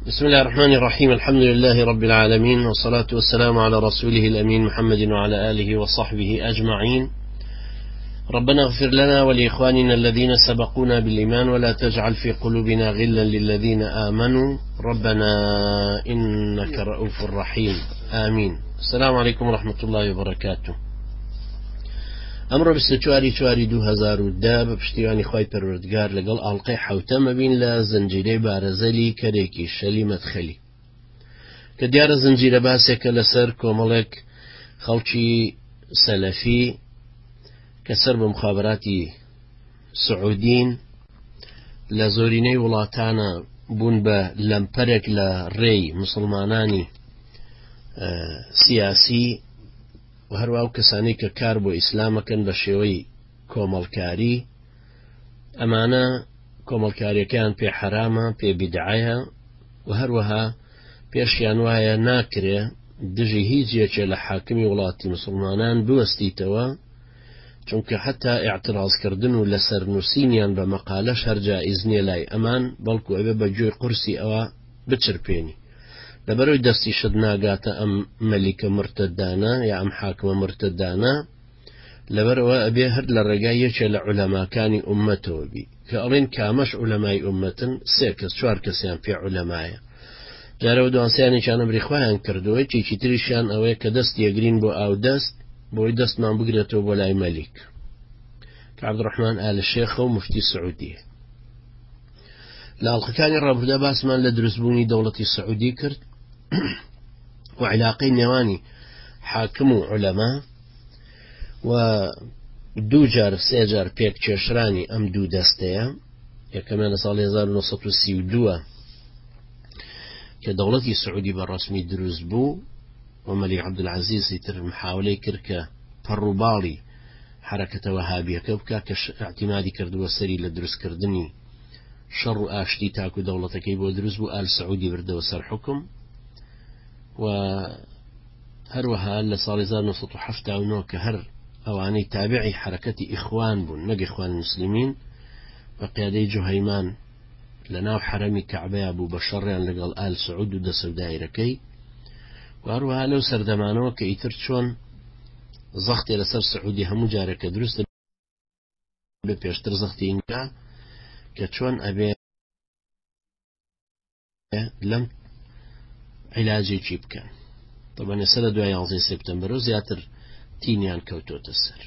بسم الله الرحمن الرحيم. الحمد لله رب العالمين، والصلاة والسلام على رسوله الأمين محمد وعلى آله وصحبه أجمعين. ربنا اغفر لنا ولإخواننا الذين سبقونا بالإيمان ولا تجعل في قلوبنا غلا للذين آمنوا ربنا إنك رؤوف رحيم آمين. السلام عليكم ورحمة الله وبركاته. أمر بستواري 2010 بپشتیوانی خوای پروردگار لەگەڵ ئاڵلقەی حوتەمە بین لە زنجیرەی بارەزەلی کەرێکی شەلی مەدخەلی کە دیارە زنجیرە باسێکە لەسەر کۆمەڵێک خەڵکی سەلەفی کە سەر بە مخابراتی سعودین لە زۆرینەی وڵاتانە بوون بە لەمپەرێک لە ڕێی مسلمانانی سیاسی و هەروە ئەو کەسانی کە کار بۆ ئیسلامەکەن بە شێوەی کۆمەڵکاری. ئەمانە کۆمەڵکاریەکان پێ حرامە، پێ بیدعایە و هەروەها پێشیان وایە ناکرێ دژی هیچ یەکێ لە حاکمی وڵاتی مسلمانان بوەستیتەوە، چونکە حتا ئاعتراضکردن و لەسەر نووسینیان بە مەقالەش هەر جائیز نییە لای ئەمان، بەڵکو ئەوێ بە گوێی قورسی ئەوە بچرپێنی لەبەرەوەی دەستی شت ناگاتە ئەم مەلیکە مرتدانە یا ئەم حاکمە مرتدانە، لەبەرەوە ئەبێ هەر لە ڕێگای یەکێ لە عولەماکانی ئوممەتەوە بی کە ئەڵێن کامەش عولەمای ئوممەتن، 3 کەس 4 کەسیان پێ عولەمایە. جارەوە دوانسیانێکیان ئەمریخوایان کردووە، چیکی تریشیان ئەوەیە کە دەست یەگرین بۆ ئاو دەست بۆی دەستمان بگرێتەوە بۆ لای مەلیک کە عەبدوڕەحمان ئال شێخە و مفتی سعودیە. لە ئاڵلقەکانی ڕابردوودا باسمان لە دروستبوونی دەوڵەتی سعودی کرد و علاقەی نێوانی حاکم و عولەما و 2 جار 3 جار پێک کێشرانی ئەم دوو دەستەیە. یەکەمیان لە ساڵی 1932 کە دەوڵەتی سعودی بەڕەسمی دروست بوو و مەلیک عەبدولعەزیزی تر محاولەی کرد کە پەڕووباڵی حرەکەتە وەهابیەکە بکات کە اعتیمادی کردووە سەری لە دروستکردنی شەڕ و ئاشتی تاکو دەوڵەتەکەی بۆ دروست بوو، ئال سعودی بردەوە سەر حکم. و هەروەها لە ساڵی 1979 کە هەر ئەوانەی تابعی حرەکەتی ئیخوان بوون، نەک ئیخوان مسلمین، بە قیادەی جوهەیمان لە ناو حرەمی کەعبەیە بوو بە شەڕیان لەگەڵ ئال سعود و دەسە و دایرەکەی. و هەروەها لەو سەردەمانەوە کە ئیتر چۆن زەختێ لەسەر سعودی هەموو جارێکە دروستە بێ پێشتر زەختی ئینگا کە چۆن ئەبێ لەم عیلاجێکی بکەن. طبعا ێستا لە دوای 11 سپتەمبەر زیاتر تینیان کەوتۆتە سەر.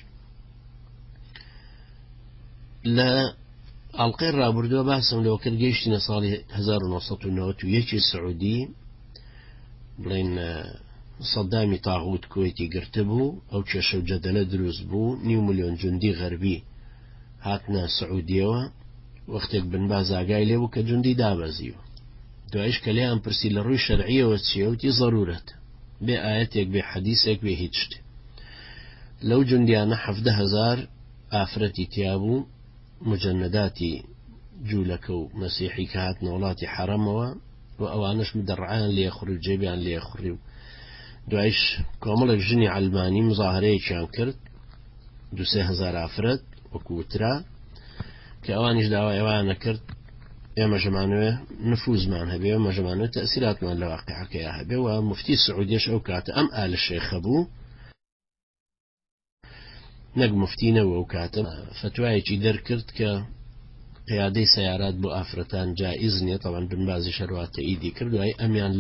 لە ئاڵلقەی ڕابردووە باسم لەوە کرد گەیشتینە ساڵی 1991 سعودی، بڵێن سەدامی تاغوت کوێتی گرتە بوو، ئەو کێشە و جەدەلە دروست بوو، 9 ملیۆن جوندی غەربی هاتنە سعودیەوە. وەختێک بنباز ئاگای لێ بوو کە جوندی دابەزیوە. دوایش کە لێیان پرسی لە ڕووی شەرعیەوە چییە، وتی ضرورەتە، بێ ئاەتێک بێ حەدیثێک بێ هیچ شتێ. لەو جوندیانە 17,000 ئافرەتی تیا بوو، مجەنداتی جوولەکە و مەسیحی کە هاتنە وڵاتی حەرەمەوە و ئەوانش مدەڕعیان لێخوڕی و جێبیان لێخوڕی. و دوایش کۆمەڵێک ژنی عەلمانی مزاهرەیەکیان کرد، 2-3,000 ئافرەت وەکووترا، کە ئەوانیش داوای ئەوانە کرد ئێمە ژەمانوێ نفوزمان هەبێ و مەژەمانوێ تەسیراتمان لە واقعەکەیە هەبێ. و مفتی سعودیش ئەو کاتە ئەم ئال شێخە بوو، نەک مفتینەوە، ئەو کاتە فتوایەکی دەرکرد کە قیادەی سەیارات بۆ ئافرەتان جائیز نییە. طبعا بنبازی شەرواتە ئیدی کرد، وای ئەمیان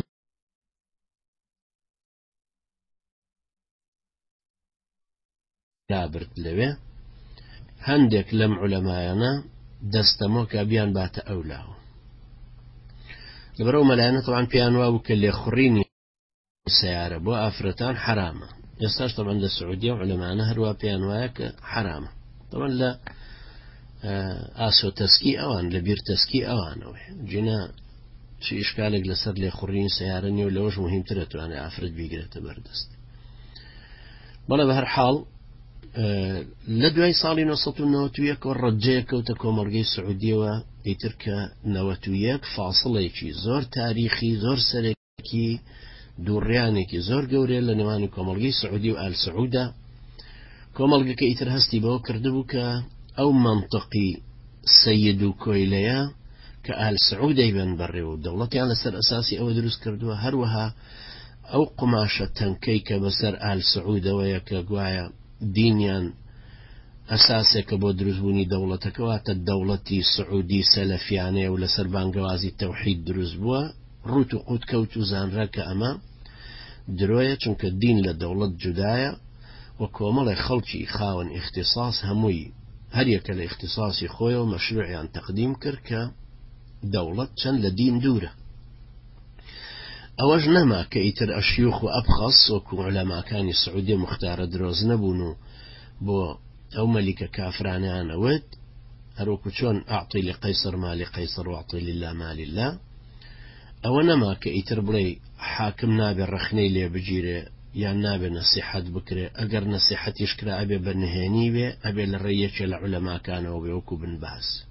لابرد لەوێ. هەندێک لەم عولەمایانە دەستەمۆ کە بیان باتە ئەولاوە. لەبەرەوە مەلایەنە طبعا پێیان وا بوو کە لێخوڕینی سەیارە بۆ ئافرەتان حرامە. ئێستاش طبعا لە سعودیە عولەمانە هەروە پێیان وایە کە حرامە. طبعا لە ئاسۆ تەسکی ئەوان، لە بیر تەسکی ئەوانەوە جینا چی ئیشکالێک لەسەر لێخوڕینی سەیارە نیە و لەوەش مهمترە توانێ ئافرەت بیگرێتە بەردەست. بەڵێ بە هەر حاڵ لە دوای ساڵی 1991 ڕەجەیە کەوتە کۆمەڵگەی سعودیەوە، ئیتر کە 91 فاسڵێکی زۆر تاریخی، زۆر سەرەکی، دووڕیانێکی زۆر گەورەیە لە نێوانی کۆمەڵگەی سعودی و ئال سعوودە. کۆمەڵگەکە ئیتر هەستی بەوە کردبوو کە ئەو منطقی سەید و کۆیلەیە كآل سعودي بن بري والدولة على سر أساسي أو دروس كردوها هروها أو قماشة تنكيك بسر آل سعودة ويك قوايا دينيان أساسك بو دروزبوني دولتك واتا الدولة سعودي سلفيانية ولا سربان قوازي التوحيد دروز بوا روتو قود كوتو زان راكا أما دروية چونك الدين لدولة جداية وكومل خلشي خاون اختصاص هموي هريك الاختصاصي خويا ومشروعي عن تقديم كركا دولة چن لدين دورة أوج نما كيتر أشيوخ وأبخص وكو علماء كان السعودية مختار دروز نبونو بو أو ملك كافرانيان أود هروكو شون أعطي لقيصر ما لقيصر وأعطي لله ما لله أو نما كيتر بلي حاكم نابي الرخني لي بجيري يا نابي نصيحة بكري أقر نصيحة يشكرا أبي بنهيني بي أبي للريش العلماء كانوا بيوكو بن باس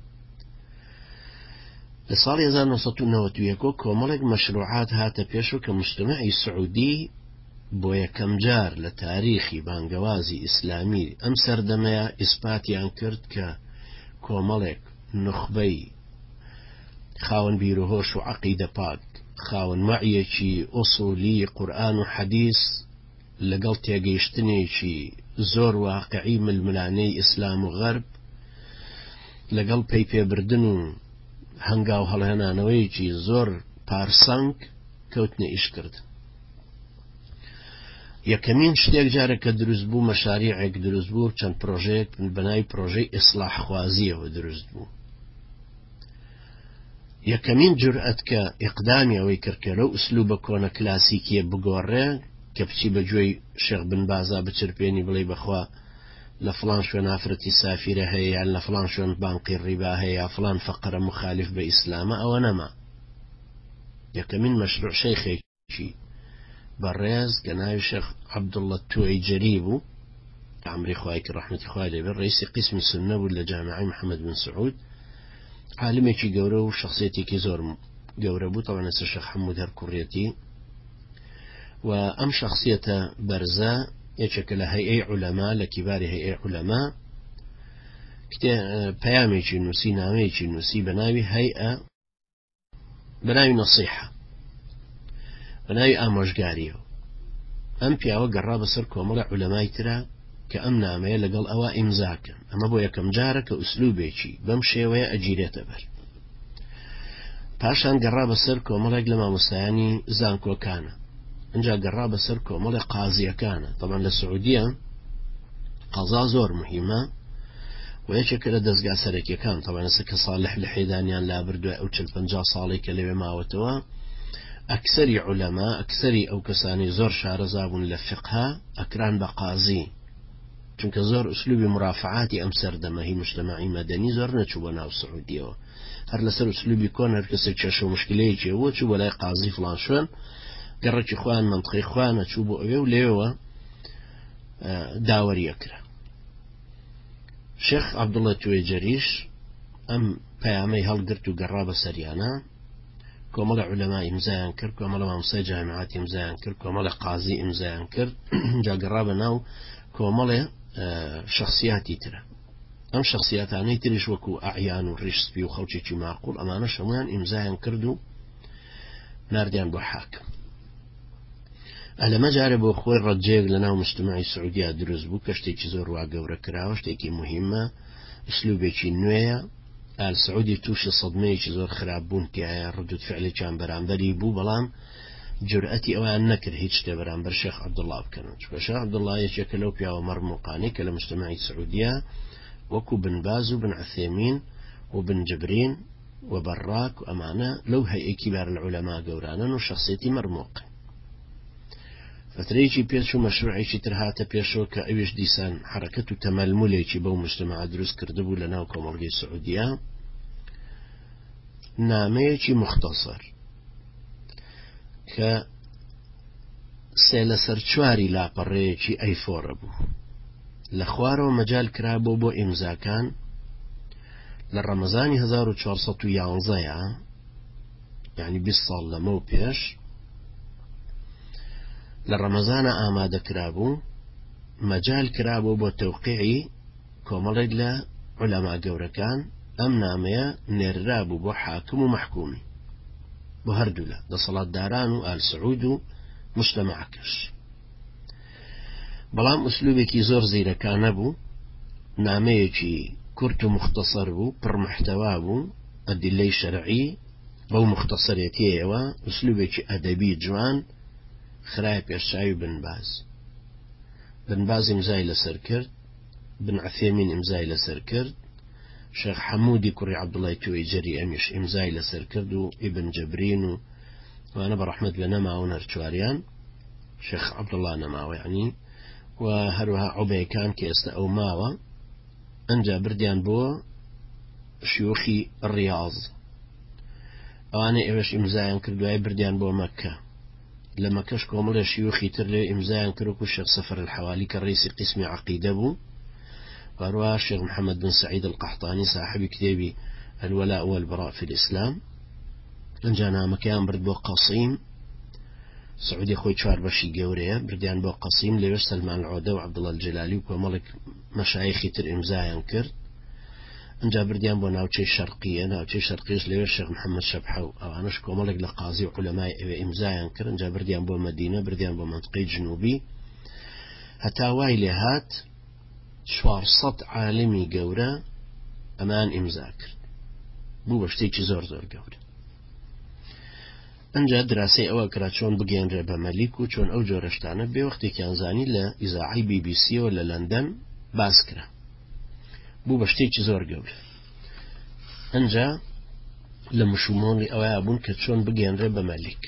لصال يزال نصطو نوتويكو كوملق مشروعات هاتا بيشو كمجتمعي سعودي بويا كم جار لتاريخي بانقوازي إسلامي أم سردميا إثباتي أنكرت كوملق نخبي خاون بيروهوش وعقيدة باك خاون معيشي أصولي قرآن وحديث لقل تيجيشتنيشي زور واقعي من الملاني إسلام وغرب لقل بيبي بردنو هنگاو هلهنانويجي زور بارسانك كوتني إشكرد يكمين شتيك جارك دروزبو مشاريعك دروزبو چند بروجيك من بناي بروجي إصلاح خوازية ودروزبو يكمين جرأتك إقدامي ويكركلو أسلوب كون كلاسيكية بقورة كبتي بجوي شيخ بن بازا بتربيني بلي بخوا لفلان شون آفرتي سافرة هي لفلان شون بانقي الربا هي فلان فقر مخالف بإسلام أو نما يكمين مشروع شيخي بريز كان الشيخ عبد الله التوعي جريبو عمري خوايك رحمة خوالي بالرئيس قسم السنة ولا جامعي محمد بن سعود عالمي كي قوره وشخصيتي كي زور قوره بو طبعا الشيخ حمود هركوريتي وأم شخصية برزة يشكل هيئة علماء لكبار هيئة علماء بيامي كي نسي نامي كي نسي بناوي هيئة بناوي نصيحة بناوي آموشگاريو أم بياوه قرابة سر كومل علماء ترى كأم نامي لقل أوا إمزاكا أما بو يكم جارك أسلوبيكي بمشي ويا أجيريت أبر باشان قرابة سر كومل لما مستعاني زانكو كان انجا قرابة سر كومل قاضية كان طبعا للسعودية قضاء زور مهمة ويشكل دزقا سركي كان طبعا سك صالح لحيدانيان لا بردو أو تشلفنجا صالي كلمة ماوتوا أكثر علماء أكثر أو كساني زور شارزابون لفقها أكران بقاضي چونك زور أسلوب مرافعاتي أم سردما هي مجتمعي مدني زور نتشوبنا السعودية هر لسر أسلوبي كون هر كسك شاشو مشكلة يجيو تشوب لاي قاضي فلان شون قررت إخوان منطقي إخوان تشوبوا أبيو ليوا داوري أكره شيخ عبد الله توي جريش أم بيامي هل قرتو قرابة سريانا كومل علماء إمزايان كر كومل ممسي جامعات إمزايان كر كومل قاضي إمزايان كر جا قرابة ناو كومل شخصياتي ترى أم شخصيات أنا تريش وكو أعيان وريش سبي وخوشي معقول أمانة شموان إمزايان كردو نارديان بو حاكم أهلا ما جاربو أخوي رجيق لنا مجتمعي السعودية دروز بو كشتيكي زور واقورة كراوش تيكي مهمة أسلوبيكي نوية آل سعودي توشي صدميكي زور خرابون تيايا ردود فعلي كان برانبري بو بلام جرأتي أوان نكر هيج تبران برشيخ عبد الله بكنوش فشيخ عبد الله يشكلو بيا ومرموقاني كلا مجتمعي السعودية وكو بن باز وبن عثيمين وبن جبرين وبراك وأمانة لو هي كبار العلماء قورانا وشخصيتي مرموق فتريجي بيشو مشروعيشي ترهاتا بيشو كأيش ديسان حركة تململيشي بو مجتمع دروس كردبو لنا وكومرقي السعودية ناميشي مختصر ك سيلسر چواري لا بريشي أي فوربو لخوارو مجال كرابو بو إمزاكان للرمزاني 1411 يعني بالصال لمو بيش للرمزان آماد كرابو مجال كرابو بو توقيعي كومالد لا علماء قوركان ئەم نامەیە نێررا بوو بۆ حاکم و مەحکومی بۆ هەردوو لە دەسەڵاتداران و ئال سعود و مجتەمەعەکەش. بەڵام ئوسلوبێکی زۆر زیرەکانە بوو، نامەیەکی کورت و مختصر بوو، پڕمەحتەوا بوو، ئەدلەی شەرعی بەو مختصرێتیەوە، ئوسلوبێکی ئەدەبی جوان، خرای پێشچاوی بن باز ئیمزای لەسەر کرد، بن عەثێمین ئیمزای لەسەر کرد، شێخ حەموودی کوڕی عەبدوڵای توێیجەری ئەمیش ئیمزای لەسەر کرد و ئیبن جەبرین و وانە بەڕەحمەت لە نەماون هەرچواريان، شێخ عەبدوڵا نەماوە یعنی، و هەروەها عوبەیەکان کە ئێستا ئەو ماوە، ئەنجا بردیان بۆ شیوخی ڕیاض، ئەوانەی ئێوەش ئیمزایان کردوای بردیان بۆ مەککە، لە مەکەش کۆمەڵە شیوخی تر لێ ئیمزایان کرد و شێخ سەفەر الحەوالی کە ڕئیسی قسمی عەقیدە بوو، وهروها شيخ محمد بن سعيد القحطاني صاحب كتابي الولاء والبراء في الإسلام، انجانا مكان برد بو قصيم سعودي خوي چوار بشي قوريه برديان بو قصيم ليش سلمان العودة وعبد الله الجلالي وملك مشايخي تر امزايان كرد، انجا برديان بو ناوچي شرقيش ليش شيخ محمد شبحو او انش كوملك لقاضي وعلماء امزايان كرد، انجا برديان بو مدينة، برديان بو منطقة جنوبي، هتا وايلي هات 400 عالمی گەورە ئەمان ئیمزا کرد، بوو بە شتێکی زۆر گەورە. ئەنجا دراسەی ئەوە کرا چۆن بگەێنرێ بە مەلیک و چۆن ئەو جۆرە شتانە بێ وەختێکیان زانی لە ئیزاعەی BBC و لە لەندەن باس کرا، بوو بە شتێکی زۆر گەورە. ئەنجا لە مشومۆڵی ئەوەیە بوون کە چۆن بگەێنرێ بە مەلیک.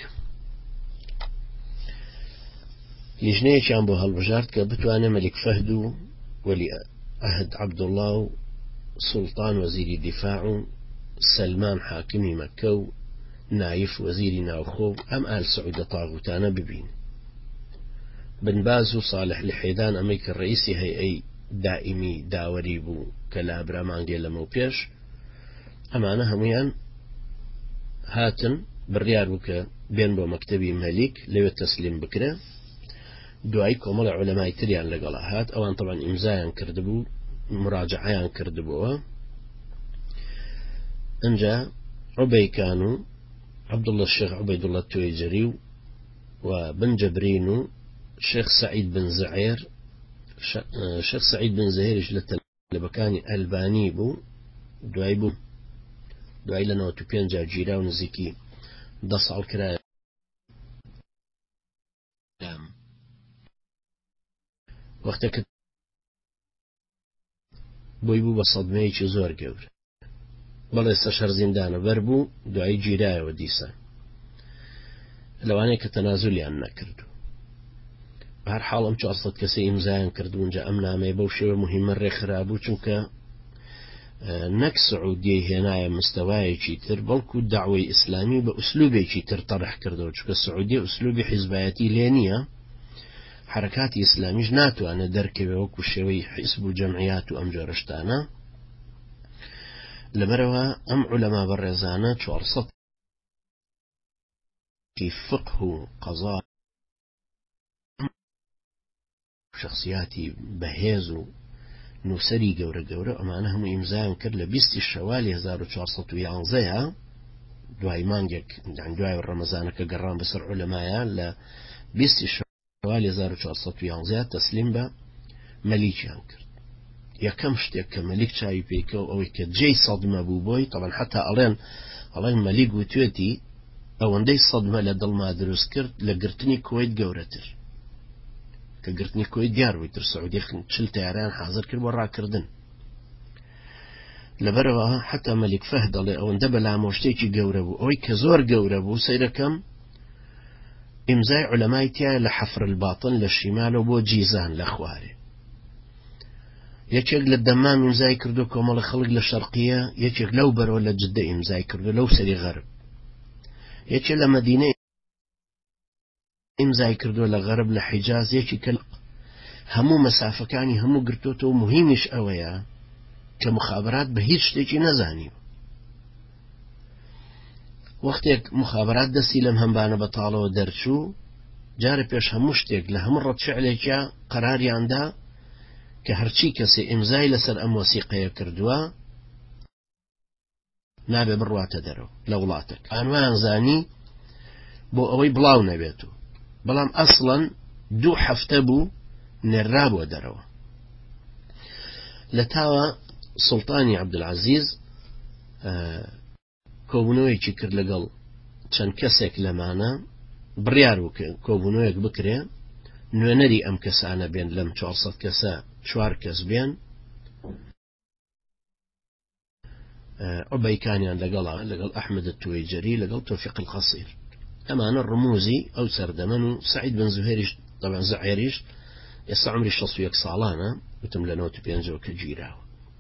لیژنەیەکیان بۆ هەڵبژارد کە بتوانێ مەلیک فەهد و ولي عهد عبد الله سلطان وزير الدفاع سلمان حاكمي مكة نايف وزير ناوخو أم آل سعود طاغوتانا ببين. بن باز وصالح لحيدان أمريكا الرئيسي هيئي دائمي داوري بو كالابرا مانجي لموبيش أمانا هميان هاتن بالريار بك بين بو مكتبي ملك لو التسليم بكرة دوای کۆمەڵە علەمای تریان لەگەڵا هات، ئەوان طبعا ئیمزایان کردبوو، مراجعەیان کردبووە. ئەنجا عوبەیکان و عەبدوڵڵا شێخ عوبەیدوڵڵا توێیجەری و بن جەبرین و شێخ سەعید بن زەعێر، شێخ سەعید بن زەهێریش لە تەلەبەکانی ئەلبانی بوو، دوای لە 95 گیرا و نزیکی 10 ساڵ کرایە وەختێک بۆی بوو بە سەدمەیەکی زۆر گەورە، بەڵێ ئێستا شەر زیندانە بەر بوو، دوایی گیرایەوە دیسان لەوانەیە کە تەنازولیان نەکردو. بە هەر حاڵ ئەم 400 کەسە ئیمزایان کردبوو، ئەنجا ئەم نامەیە بەو شێوە موهیمە ڕێکخرابوو، چونکە نەک سعودیە هێنایە مستەوایەکی تر، بەڵکو داوای ئیسلامی بە ئوسلوبێکی تر تەڕح کردەوە، چونکە سعودیە ئوسلوبی حیزبایەتی لێ نییە، حركات إسلاميش ناتو أنا دركب وكو شوي حزب الجمعيات وأم جورشتانا لبروا أم علماء برزانة 400 في فقه قضاء شخصياتي بهيزو نوسري قورة أمانهم إمزاهم كر لبيستي الشوالي 1411 دواي مانجك عن دواي الرمضان كقران بسر علماء ل بيستي حوالي 1411 تسليم با مليكيان كرد. يكم شتێک کە مەلیک چاوی پێکەوە ئەوەی کە جێی سەدمە بوو بۆی، طبعا حتا ئەڵێن مەلیک گوتوێتی ئەوەندەی سەدمە لە دڵما دروست کرد لە گرتنی کۆیت گەورەتر، کە گرتنی کۆیت دیار بووی تر سعودی 40 تیاریان حاضر کرد بۆ ڕاکردن. لەبەرەوە حتا مەلیک فەهد دەڵێ ئەوەندە بەلامۆشتێکی گەورە بوو، ئەوەی کە زۆر گەورە بوو سەیرەکەم إمزاي علماء تيا لحفر الباطن للشمال وبو جيزان لخواري، يشيك للدمام إمزاي كردو كومال خلق للشرقية، يشيك لو برو لجدة إمزاي كردو لو سري غرب، يشيك لمدينة إمزاي كردو لغرب لحجاز، يشيك همو مسافة كاني همو قرتوتو مهمش أويا كمخابرات بهيش تيجي نزاني. وەختێک مخابرات دەستی لەم هەمبانە بەتاڵەوە دەرچوو، جارە پێش هەموو شتێک لە هەموو ڕەتفعلێکە قەراریاندا کە هەرچی کەسێ ئیمزای لەسەر ئەم وەسیقەیە کردووە نابێ بڕواتە دەرەوە لە وڵاتێک ئەوان زانی بۆ ئەوەی بڵاو نەبێت و بەڵام ئەسڵەن 2 هەفتە بوو نێرابووە دەرەوە لە تاوە سوڵتانی عەبدولعەزیز کۆبوونەوەیەکی کرد لەگەڵ چەند کەسێک لەمانە بڕیار بوو کۆبوونەوەیەک بکرێ نوێنەری ئەم کەسانە بێن لەم 400 کەسە 4 کەس بێن عوبەیکانیان لەگەڵ ئەحمەد التوێجەری لەگەڵ تۆفیق القەسیر ئەمانە ڕموزی ئەو سەردەمەن و سعید بن زوهێریش طبعا زعێریش ئێستا عمری 61 ساڵانە وتم لە 95 کە گیراوە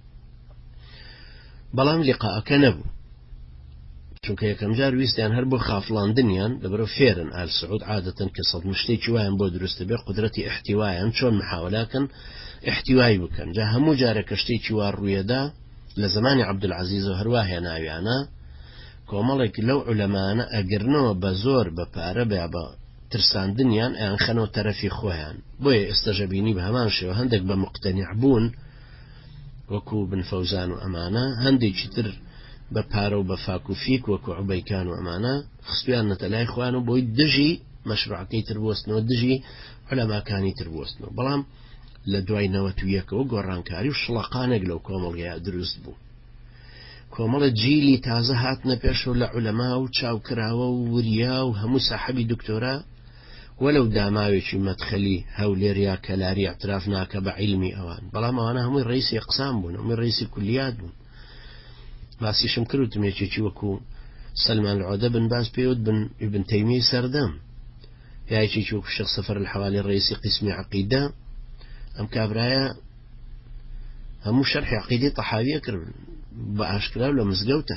بەڵام لیقاءەکە نەبوو چونکە یەکەم جار ویستیان هەر بۆ خافڵاندنیان لەبەرەوە فێرن ئال سعود عادەتەن کە سەد مشتێکی وایان بۆ دروستە بێ قدرەتی احتیوایان چۆن محاولاکەن احتیوای بکەن جا هەموو جارە کە شتێکی وا ڕوویەدا لە زمانی عەبدولعەزیز و هەروە هێناویانە کۆمەڵێک لەو عولەمانە ئەگرنەوە بە زۆر بە پارە بە ترساندنیان ئەیان خەنەوە تەرەفی خۆیان بۆیە ئێستاژە بینی بە هەمان شێوە هەندێک بە مقتەنیع بوون وەکو بن فەوزان و ئەمانە هەندێکی تر بە پارە و بە فاک و فیک وەکو عوبەیکان و ئەمانە خستویان نەتە لای خۆیان و بۆی دژی مەشروعەکەی تر بوەستنەوە دژی عولەماکانی تر بوەستنەوە بەڵام لە دوای 91ەوە گۆڕانکاری و شڵەقانێک لەو کۆمەڵگەیە دروست بوو کۆمەڵە جیلی تازە هاتنە پێشەوە لە عولەما و چاوکراوە و وریا و هەموو ساحەبی دکتۆرا وەلەو داماوێکی مەدخەلی هەولێریا کەلاری اعتراف ناکە بە عیلمی ئەوان بەڵام ئەوانە هەمووی ڕئیسی ئەقسام بوون هەمووی ڕئیسی کولیات بوون باسیشم کردوتم یەکێکی وەکو سلمان العودە بن باز پێوت بن ابن تەیمیە سەردەم یایەکێکی وەکو شێخ سەفەر الحەوالی ڕئیسی قسمی عەقیدە ئەم کابرایە هەموو شەرحی عەقیدەی تەحاویە کرد بە ئاشکرا لە مزگەوتە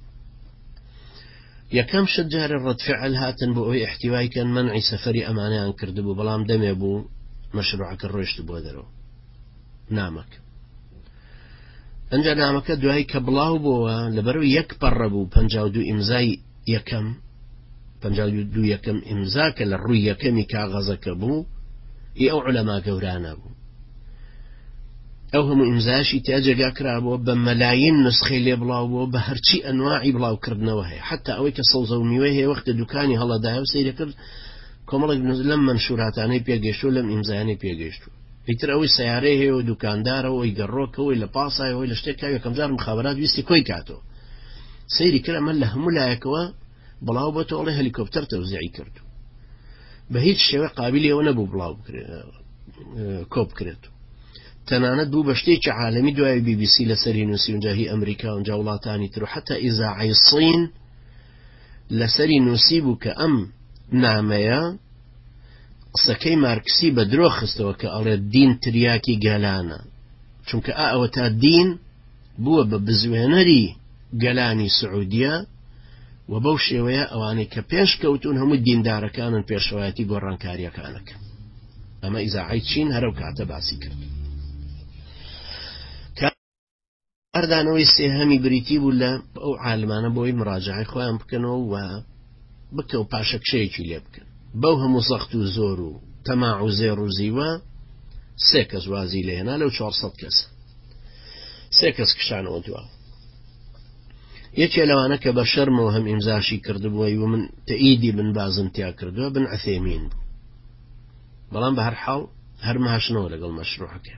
یەکەم شت جارە ڕەدفعل هاتن بۆ ئەوەی احتیوای کەن مەنعی سەفەری ئەمانەیان کردبوو بەڵام دەمێ بوو مەشروعەکە ڕۆیشت بۆ دەرەوە نامەکە ئەنجا نامەکە دوای کە بڵاو بووە لەبەرەوە یەک پەڕە بوو 52 ئیمزای یەکەم 52 یەکەم ئیمزا کە لە ڕووی یەکەمی کاغەزەکە بوو ئەو عولەما گەورانە بوو ئەو هەموو ئیمزاشی تا جێگا کرابووە بە مەلاین نسخەی لێ بڵاوبووە بە هەرچی ئەنواعی بڵاوکردنەوە هەیە حتا ئەوەی کە سەوزە و میوە هەیە وەختە دوکانی هەڵەدایە و سەیرە کرد کۆمەڵێک لەم منشوراتانەی پێگەیشتووە لەم ئیمزایانەی پێگەیشتووە ئیتر ئەوەی سیارەی هەیە و دوکاندارەوە ئەوەی گەڕۆکەوەی لە پاسایەوەی لە شتێک یەکەم جار مخابرات ویستی کۆی کاتەوە سەیری کرد ئەمە لە هەموو لایەکەوە بڵاو بۆ تۆڵی هەلیکۆپتەر تەوزیعی کرد بە هیچ شێوە قابلی ئەوە نەبوو بڵاو کۆ بکرێت تەنانەت بوو بە شتێکی عالەمی دوای BBC لەسەری نووسی اونجا هی ئەمریکا اونجا وڵاتانی تر و حتا ئیزاعەی سین لەسەری نووسی بوو کە ئەم نامەیە قسەکەی مارکسی بە درۆ خستەوە کە ئەڵێ دین تریاکی گەلانە چونکە ئەوە تا دین بووە بە بزوێنەری گەلانی سعودیە و بەو شێوەیە ئەوانەی کە پێش کەوتون هەموو دیندارەکانن پێشەوایەتی گۆڕانکاریەکانەکە ئەمە ئیزاعەی چین هەرەو کاتە باسی کرد ئەردانەوەی سێهەمی بریتی بوو لە ئەو عالمانە بۆی مراجعی خۆیان بکەنەوە و بکە و پاشەکشەیەکی لێ بکەن بەو هەموو سەخت و زۆر و تەماع و زێڕ و زیوە 3 کەس وازی لێهێنا لەو 400 کەس 3 کەس کشانەوە دووە یەکێ لەوانە کە بە شەرمەوە هەم ئیمزاشی کردبووی و من تەئیدی بن بازم تیا کردووە بن عەثێمین بوو بەڵام بە هەر حاڵ هەر ماشنەوە لەگەڵ مەشروعەکە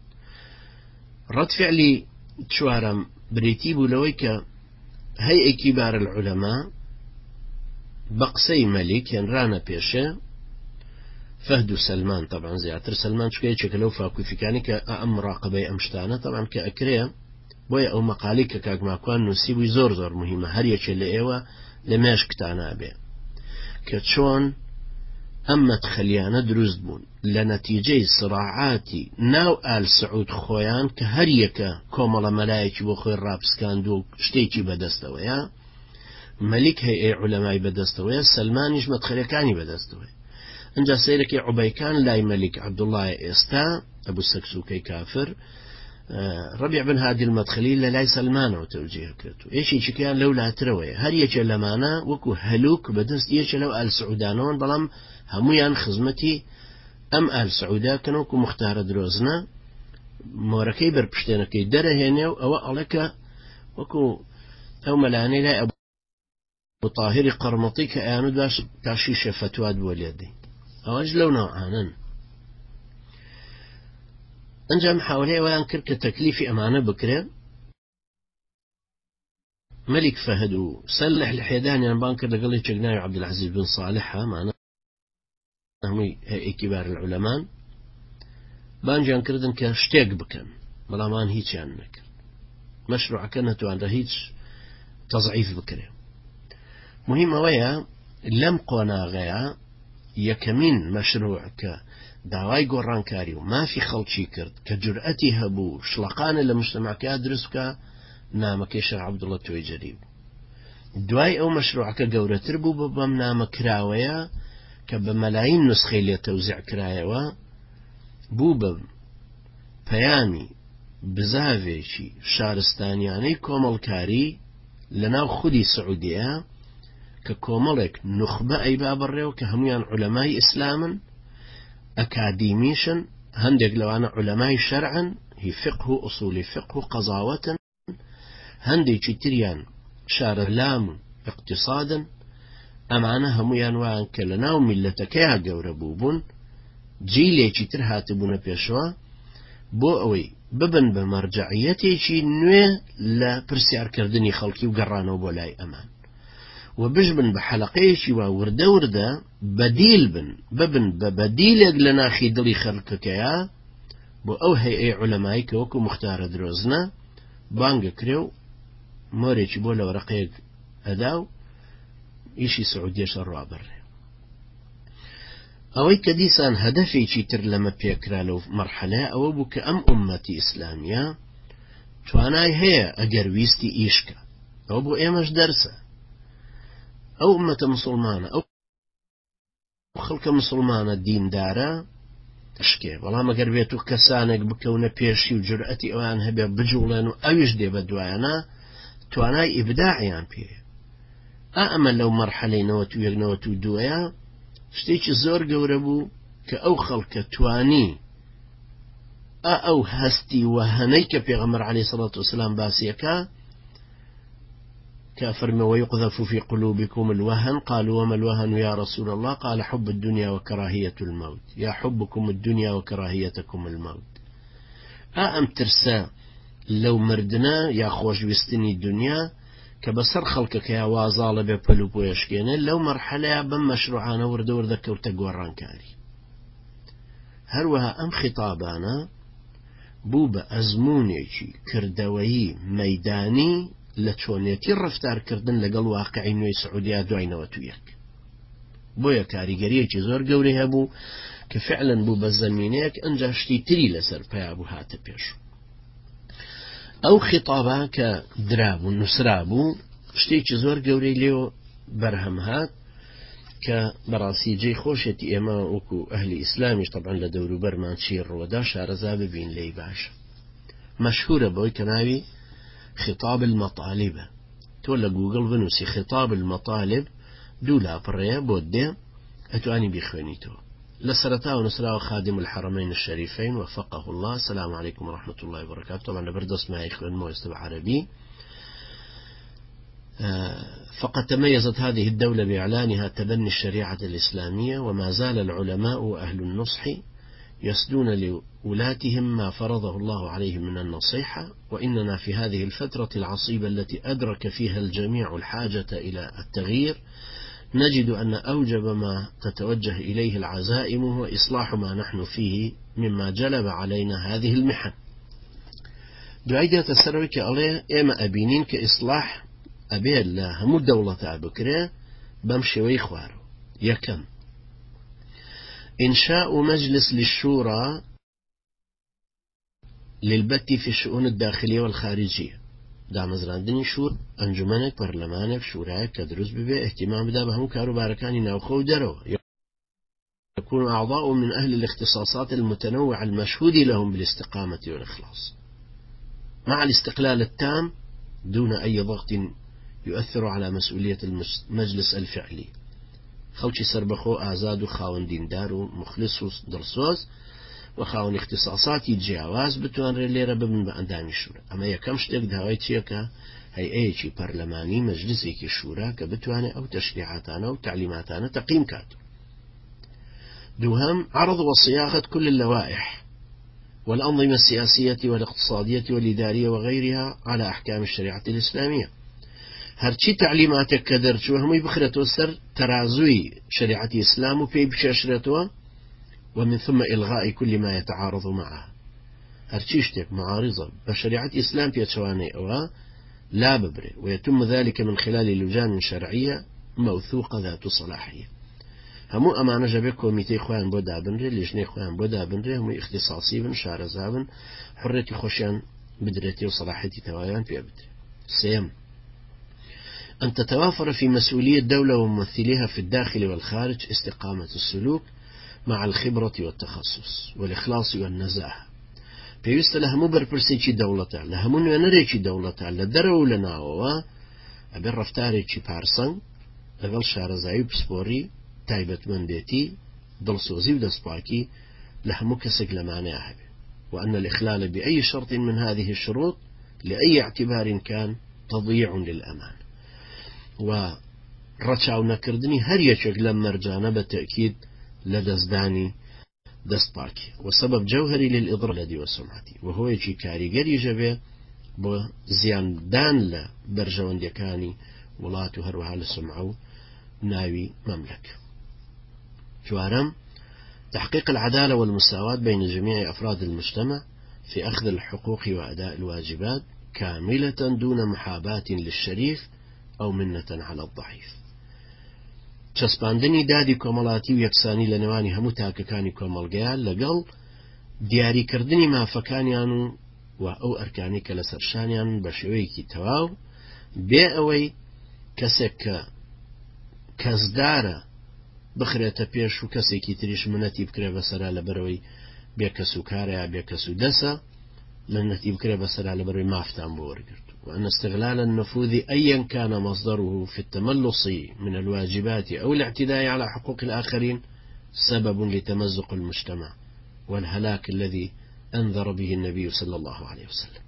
ڕەدفعلی چوارم بریتی بوو لەوەی کە هەیئە کیبار العولەما بە قسەی مەلیک هێنرانە پێشێ فەهد و سەلمان طبعا زیاتر سەلمان چکە یەکێکە لەو فاکوفیکانی کە ئەم مراقبەی ئەم شتانە طبعا کە ئەکرێ بۆیە ئەو مەقالی کە کاکماکوان نووسی بووی زۆر زۆر مهمە هەر یەکێ لە ئێوە لە مێشکتانە بێ کە چۆن ئەم مەدخەلیانە دروست بوون لە نەتیجەی سراعاتی ناو ئال سعود خۆیان کە هەر یەکە کۆمەڵە مەلایەکی بۆ خۆی ڕاپسکاند و شتێکی بەدەستەوەیە مەلیک هەیئەی عولەمای بەدەستەوەیە سەلمانیش مەدخەلەکانی بەدەستەوەی ئەنجا سەیرەکی عوبەیکان لای مەلیک عەبدوڵڵای ئێستا ئەبوو سەکسوکەی کافر ڕەبیع بن هادی المەدخەلی لە لای سەلمانەوە تەوجیه کرد و یەکێکیان لەو لاترەوەیە هەر یەکێ لەمانە وەکو هەلوک بەدەست یەکێ لەو ئال سعودانەوەن بەڵام هەمویان خزمەتی ئەم ئال سعوداکەن وەکو مختارە درۆزنە مۆرەکەی بەرپشتێنەکەی دەرەهێنێ و ئەوە ئەڵێکە وەکو ئەو مەلانەی لای ئەبوو طاهری قەرمەطی کە ئەیانە داش تاشیشە فتوات بۆ لێدەی ئەوەش لەو ناوعانن. ئەنجام حاولەی ئەویان کرد کە تەکلیفی ئەمانە بکرێ. مەلیک فەهد و سەلح الحێدانیان بان کرد لەگەڵ یەکێک ناوی عەبدولعەزیز بن صالحە مانە هەمووی هەیئەی کیبار العولەمان بانجیان کردن کە شتێک بکەن بەڵامان هیچیان نەکرد. مەشروعەکە نەتوانرا هیچ تەضعیف بکرێ. مهم ئەوەیە لەم قۆناغەیە یەکەمین مەشروع کە داوای گۆڕانکاری و مافی خەڵکی کرد کە جورئەتی هەبوو شڵەقانە لە مجتەمەعەکە دروست بکە نامەکەی شێخ عەبدوڵڵە توێجەری بوو. دوای ئەو مەشروعەکە گەورەتر بوو بە بەم نامە کراوەیە کە بە مەلاین نسخەی لێ تەوزیع کرایەوە بوو بە پەیامی بزاوێکی شارستانیانەی کۆمەڵکاری لەناو خودی سعودیە کە کۆمەڵێک نوخبە ئەیبا بڕێەوە کە هەمویان عولەمای ئیسلامن ئەکادیمیشن هەندێک لەوانە عولەمای شەرعن هی فقه و ئوسولی فقه و قەزاوەتن هەندێکی تریان شارەلام و اقتصادن ئەمانە هەمویان وایان کە لەناو میلەتەکەیان گەورە بوو بوون جیلێکی تر هاتبوونە پێشەوە بۆ ئەوەی ببن بە مەرجەعیەتێکی نوێ لە پرسیارکردنی خەڵکی و گەڕانەوە بۆ لای ئەمان و بژبن بە حەلەقەیەکی وا وردە وردە بەدیل ببن بە بەدیلێک لە ناخی دڵی خەڵکەکەیە بۆ ئەو هەیئەی عولەمایی کە وەکو موختارە درۆزنە بانگە کرێ و مۆرێکی بۆ لە وەرەقەیەک ئەدا و ئیشی سعودیەشە ڕابڕێ. ئەوەی کە دیسان هەدەفێکی تر لەمە پێکرا لەو مەرحەلەیە ئەوە بوو کە ئەم ئومەتی ئیسلامیە توانای هەیە ئەگەر ویستی ئیشکە ئەو بۆ ئێمەش دەرسە ئەو ئومەتە مسلمانە ئەو خەڵکە مسلمانە دیندارە تشکێ بەڵام ئەگەر بێت و کەسانێک بکەونە پێشی و جورئەتی ئەوان هەبێ بجوڵێن و ئەویش دێ بە دوایانە توانای ئیبداعیان پێ ئەمە لەو مەرحەلەی 91-92 شتێکی زۆر گەورە بوو کە ئەو خەڵکە توانی ئەو هەستی وهەنەی کە پێغەمبەر عەلەیهی سەڵات وسەلام باسیەکە كافرما ويقذف في قلوبكم الوهن قالوا وما الوهن يا رسول الله قال حب الدنيا وكراهية الموت يا حبكم الدنيا وكراهيتكم الموت أم ترسا لو مردنا يا خوش وستني الدنيا كبسر خلقك يا وازال ببلو بويشكين لو مرحلة بمشروعانا وردور ذكر تقوران كاري هروها أم خطابانا بوبا أزمونيكي كردوي ميداني لچۆنێتی ڕەفتارکردن لەگەڵ واقعی نوێی سعودیا دوای 91 بۆیە کاریگەریەکی زۆر گەورەی هەبوو کە فعلا بوو بە زەمینەیەک ئەنجا شتی تری لەسەر پیا بوو هاتە پێش ئەو خیتابە کە درابوو نووسرا بوو شتێکی زۆر گەورەی لێو بەرهەم هات کە بەڕاستی جێی خۆشێتی ئێمە وەکو ئەهلی ئیسلامیش طبعا لە دەوروبەرمان چی ڕۆدا شارەزا ببین لێی باش مەشهورە بۆی کە ناوی خطاب المطالب تولى جوجل بنوسي خطاب المطالب دولا بريا بودي اتواني بيخوانيتو لسرتا ونسرا خادم الحرمين الشريفين وفقه الله. السلام عليكم ورحمة الله وبركاته. طبعا بردس ما يخوان مو يستوى عربي. فقد تميزت هذه الدولة بإعلانها تبني الشريعة الإسلامية وما زال العلماء وأهل النصح يسدون لولاتهم ما فرضه الله عليهم من النصيحة وإننا في هذه الفترة العصيبة التي أدرك فيها الجميع الحاجة إلى التغيير نجد أن أوجب ما تتوجه إليه العزائم هو إصلاح ما نحن فيه مما جلب علينا هذه المحن. دعيدة تسروك عليه إما أبينين كإصلاح أبي الله هم الدولة أبكرة بمشي ويخوار يكم إنشاء مجلس للشورى للبت في الشؤون الداخلية والخارجية دام زراندني شور أنجمنك برلمانك شوراك كدروس ببي اهتمام بدا بهم كارو باركاني ناوخو درو يكون أعضاء من أهل الاختصاصات المتنوعة المشهود لهم بالاستقامة والإخلاص مع الاستقلال التام دون أي ضغط يؤثر على مسؤولية المجلس الفعلي خلشي سربخو آزاد وخاون ديندار ومخلص ودرسوز وخاون اختصاصاتي جواز بتوان ريليرا ببن بأندام الشورى أما يكم شتك دهوي تشيكا هەیئەیەکی پەرلەمانی مەجلیسێکی شورا کە بتوانێت ئەو تەشریعاتانە و تعلیماتانە تەقیم کات. دوهم عرض وصياغة كل اللوائح والأنظمة السياسية والاقتصادية والإدارية وغيرها على أحكام الشريعة الإسلامية. هرچی تعلیماتێک کە دەرچووە هەمووی بخرێتەوە سەر تەرازووی شریعەتی ئیسلام و پێی بچێشرێتەوە ومن ثم إلغاء كل ما يتعارض معها. هرچی شتێک معارضة بشريعة إسلام بيتشواني أوها لا ببري، ويتم ذلك من خلال لجان شرعية موثوقة ذات صلاحية. همو أمانة جابك كوميتي خوان بو دابنري لجنة خوان بو دابنري همو اختصاصي بن شارزابن حريتي خوشيان بدريتي وصلاحيتي توايان في أبدري. سيم أن تتوافر في مسؤولية الدولة وممثليها في الداخل والخارج استقامة السلوك مع الخبرة والتخصص والإخلاص والنزاهة. پێویستە لە هەموو بەرپرسێکی دەوڵەتە لە هەموو نوێنەرێکی دەوڵەتە لە دەرەوە لە ناوەوە ئەبێ ڕەفتارێکی پارسەنگ لەگەڵ شارەزایی و پسپۆڕی تایبەتمەندێتی دڵسۆزی و دەستپاکی لە هەموو کەسێک لەمانەیە هەبێ. وأن الإخلال بأي شرط من هذه الشروط لأي اعتبار كان تضييع للأمان. ورچاو نەکردنی هەر یەکێک لەم مەرجانە بەتەئکید لە دەستدانی دەستپاکی وسبب جوهري للإضرار الذي وسمعتي وهو يجي كاريجري جبه بو زياندان لا برجونديكاني وڵات و هەروەها لە سمعە و ناوی مملكة. شوارم تحقيق العدالة والمساواة بين جميع أفراد المجتمع في أخذ الحقوق وأداء الواجبات كاملة دون محاباة للشريف أو منة على الضعيف. چەسپاندنی دادی کۆمەڵاتی و یەکسانی لە نێوانی هەموو تاکەکانی کۆمەڵگەیان لەگەڵ دیاریکردنی مافەکانیان و ئەو ئەرکانی کە لە سەرشانیان بە شێوەیەکی تەواو بێ ئەوەی کەسێک کە کەسدارە بخرێتە پێش و کەسێکی تریش منەتی بکرێ بەسەرا لەبەرەوەی بێکەس و کارەیە بێکەس و دەسە منەتی بکرێ بەسەرا لەبەرەوەی مافتان بۆ وەرگرت. وأن استغلال النفوذ أيا كان مصدره في التملص من الواجبات أو الاعتداء على حقوق الآخرين سبب لتمزق المجتمع والهلاك الذي أنذر به النبي صلى الله عليه وسلم.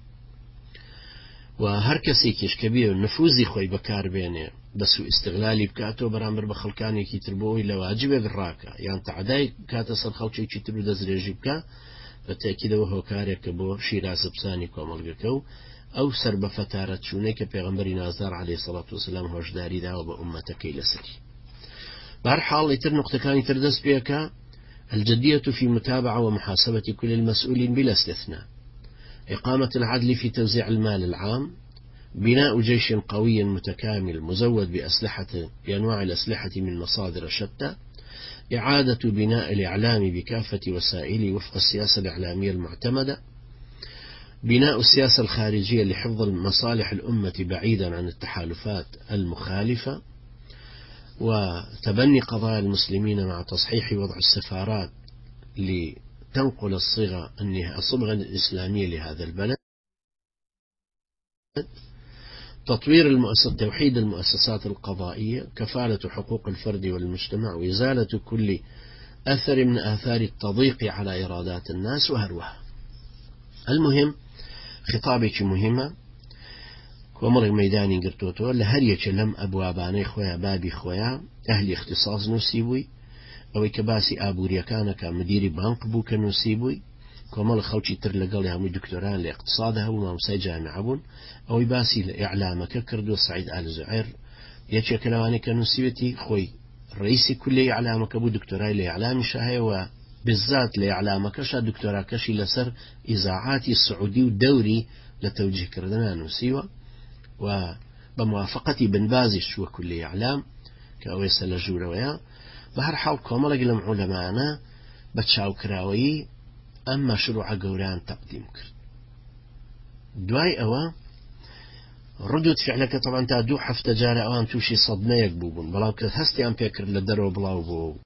وهركسي كيش كبير نفوذي خوي بكار بينه بس استغلالي بكاتو برامبر بخلكاني كي تربوي لواجبه بالراكا يعني تعداي كاتسر خلقي كي تربو دزريجي بكا بالتأكيد وهو كاريك بو شيراز بساني كومالقكو أو سرب فتارة شونيك بيغمبري نازار عليه الصلاة والسلام هوشداري داو بأمتك لسري. بهرحال يتر نقطة كان يتردس بيكا الجدية في متابعة ومحاسبة كل المسؤولين بلا استثناء، إقامة العدل في توزيع المال العام، بناء جيش قوي متكامل مزود بأنواع الأسلحة من مصادر شتى، إعادة بناء الإعلام بكافة وسائله وفق السياسة الإعلامية المعتمدة، بناء السياسة الخارجية لحفظ مصالح الأمة بعيدا عن التحالفات المخالفة، وتبني قضايا المسلمين مع تصحيح وضع السفارات لتنقل الصبغة الإسلامية لهذا البلد، تطوير توحيد المؤسسات القضائية، كفالة حقوق الفرد والمجتمع، وإزالة كل أثر من آثار التضييق على إيرادات الناس وهروها. المهم خطابك مهمة كومر الميداني قرتوتو لهريك لم أبواباني خويا بابي خويا أهل اختصاص نسيبوي أو كباسي أبوريا كان مديري بنك بو كنسيبوي كومر خوشي ترلقل هم دكتوران لاقتصادها ومامسي جامعة بون أو باسي لإعلامك كردو سعيد آل زعير يتشا كلواني كنسيبتي خوي رئيسي كل إعلامك بو دكتوراي لإعلام شاهي و بالذات لإعلامك شا دكتورا كشي لسر إذاعاتي السعودي والدوري لتوجيه كردنا نسيوة وبموافقتي بن بازش وكل إعلام كأويس لجورويا بهر حال كومالك لم علمانا بتشاو كراوي أما شروع قوران تقديم كرد دواي أوا ردود فعلك طبعا تادو حفت جارة أوان توشي صدمة يكبوبون بلاو كهستي أم فكر لدرو بلاو بو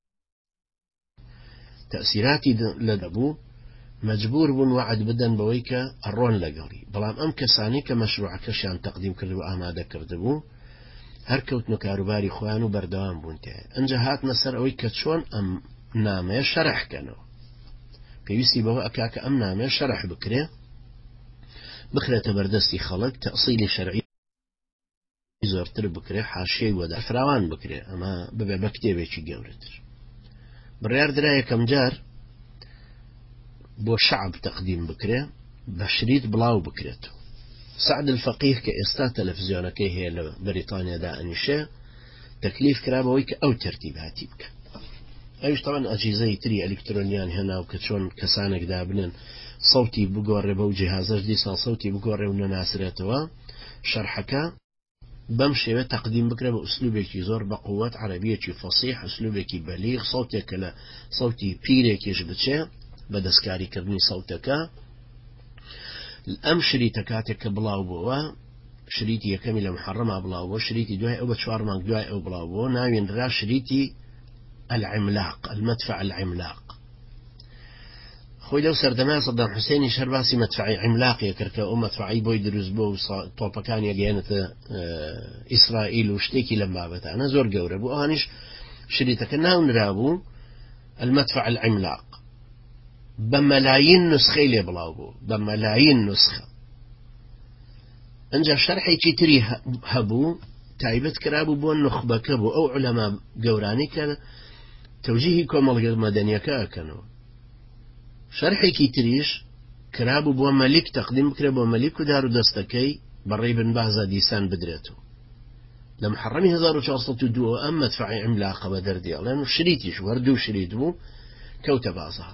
تأثيراتي لدبو مجبور بون وعد بدن بويكا الرون لقوري بلام أم كساني كمشروع كشان تقديم كردو آماده كردبو هر كوت نكاروباري خوانو بردوان بونته انجهات نصر اويكا شون أم نامه شرح كانو بيوستي بو أكاك أم نامه شرح بكري بخرێتە بەردەستی خەڵک تەئسیلی شەرعی زۆرتر بکرێ حاشیەی وەدا فراوان بکرێ ئەمە ببێ بە کتێبێکی گەورەتر بڕیار درا یەکەم جار بۆ شعب تەقدیم بکرێ بە شریت بڵاو بکرێتەوە سعد الفەقیه کە ئێستا تەلەڤیزیۆنەکەی هەیە لە بەریتانیادا ئەنیشێ تەکلیف کرابەوەی کە ئەو تەرتیب هاتی بکە ئەوش تەوان ئەجیزەی تری ئەلکترۆنیان هێناو کە چۆن کەسانێک دابنن سەوتی بگۆڕێ بەو جیهازەش دیسان سەوتی بگۆڕێ و نەناسرێتەوە شەرحەکە بەم شێوە تەقدیم بکرێ بە ئوسلوبێکی زۆر بە قووەت عەرەبیەکی فەسیح ئوسلوبێکی بەلیغ سەوتێکە لە سەوتی پیرێکیش بچێ بە دەستکاریکردنی سەوتەکە ئەم شریتە کاتێک کە بڵاو بووە شریتی یەکەمی لە محەڕەما بڵاو بووە شریتی دوای ئەو بە 4 مانگ دوای ئەو بڵاو بووە ناوێنرا شریتی العملاق المدفع العملاق خۆی لەو سەردەمای سەدام حوسێنی شەر باسی مەدفعی عملاقیە کرد کە ئەو مەدفعی بۆی دروست بووە و تۆپەکانی گەیەنێتە ئیسرائیل و شتێکی لەم بابەتانە زۆر گەورە بوو ئەوانیش شریتەکە ناونرا بوو المدفع العملاق بملايين نسخة اللي بلاو بملايين نسخة انجا شرحي تري هبو تايبت كرابو بو النخبة كبو او علماء قوراني كان توجيهي كومال المدنية كانوا شرحي تريش كرابو بو ملك تقديم كرابو ملك ودارو دستكي بري بن بازا ديسان بدريتو لما حرمي 1402 أما دفعي عملاقة بدردي لأنه شريتيش وردو شريت بو كوتا بازار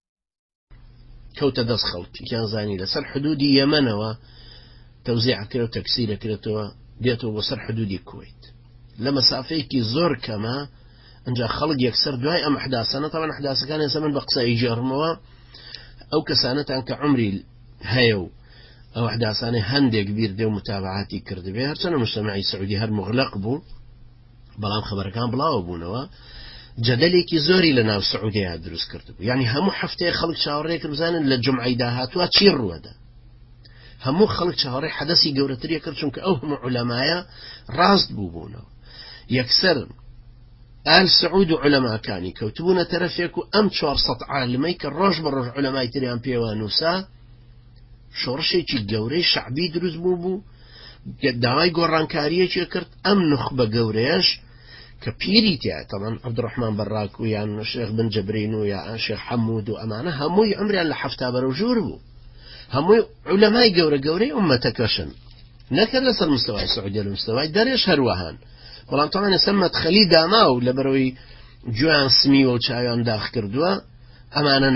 كوتا دس خلقي كان زاني لسر حدودي يمنوا توزيع كرو تكسير كرتوا ديتو وسر حدودي الكويت لما سافيكي زور كما انجا خلق يكسر دواي ام احداثنا طبعا احداث كان يسمن بقصة يجرموا او كسانة انك عمري هايو او احداثاني هندي كبير ديو متابعاتي كرد بيه هرسنا مجتمعي سعودي هر مغلق بو بلام خبر كان بلاو بونوا جدلێکی زۆری لە ناو سعودیە دروست کردبوو یعنی هەموو هەفتەیە خەڵک چاوەڕێ کرد بزانن لە جومعەی داهاتووە چی ڕووەدا هەموو خەڵک چاوەڕێ حەدەسی گەورەتریە کرد چونکە ئەو هەموو عولەمایە ڕاست بووبوونەوە یەکسەر ئال سعود و عولەماکانی کەوتبوونە تەرەفێک و ئەم 400 عالمەی کە ڕۆژ بە ڕۆژ عولەمای تریان پێوە نووسا شۆڕشێکی گەورەی شەعبی دروست بوو داوای گۆڕانکاریەکی کرد ئەم نخبە گەورەیەش كبيريتي طبعا عبد الرحمن براك ويا الشيخ بن جبرين ويا الشيخ حمود وأمانة هموي عمري على حفتة برجوربو هموي علماء قوري أمتكشن نكر لسه المستوى السعودي المستوى دريش هروهان والله طبعا سمت خليل داماو لبروي جوان سمي والشايان داخ كردوا أمانة